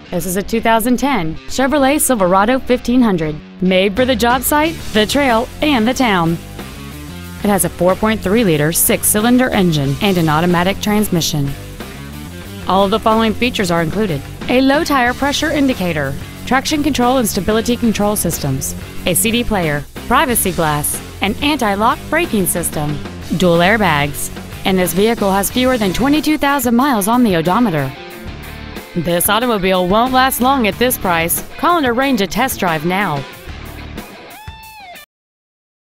This is a 2010 Chevrolet Silverado 1500, made for the job site, the trail, and the town. It has a 4.3-liter six-cylinder engine and an automatic transmission. All of the following features are included: a low tire pressure indicator, traction control and stability control systems, a CD player, privacy glass, an anti-lock braking system, dual airbags, and this vehicle has fewer than 22,000 miles on the odometer. This automobile won't last long at this price. Call and arrange a test drive now.